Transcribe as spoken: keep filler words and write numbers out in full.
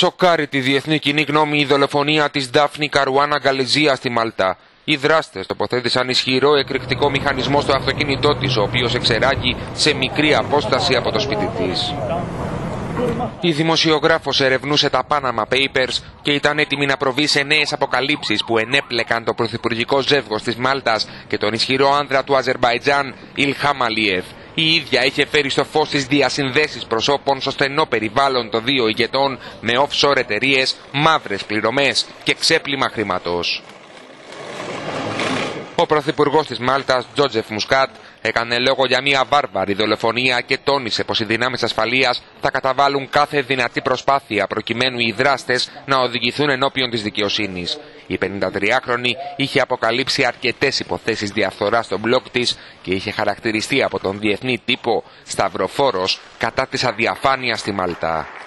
Σοκάρει τη διεθνή κοινή γνώμη η δολοφονία της Ντάφνη Καρουάνα Γκαλιζία στη Μάλτα. Οι δράστες τοποθέτησαν ισχυρό εκρηκτικό μηχανισμό στο αυτοκίνητό της, ο οποίος εξεράγει σε μικρή απόσταση από το σπίτι της. Η δημοσιογράφος ερευνούσε τα Panama Papers και ήταν έτοιμη να προβεί σε νέες αποκαλύψεις που ενέπλεκαν το πρωθυπουργικό ζεύγος της Μάλτας και τον ισχυρό άνδρα του Αζερμπαϊτζάν, Ιλχάμ Αλίεφ. Η ίδια είχε φέρει στο φως τις διασυνδέσεις προσώπων στο στενό περιβάλλον των δύο ηγετών με offshore εταιρείες, μαύρες πληρωμές και ξέπλυμα χρήματος. Ο πρωθυπουργός της Μάλτας, Τζότζεφ Μουσκάτ, έκανε λόγο για μια βάρβαρη δολοφονία και τόνισε πως οι δυνάμεις ασφαλείας θα καταβάλουν κάθε δυνατή προσπάθεια προκειμένου οι δράστες να οδηγηθούν ενώπιον της δικαιοσύνης. Η πενηντατριάχρονη είχε αποκαλύψει αρκετές υποθέσεις διαφθοράς στο μπλοκ της και είχε χαρακτηριστεί από τον διεθνή τύπο σταυροφόρος κατά της αδιαφάνειας στη Μάλτα.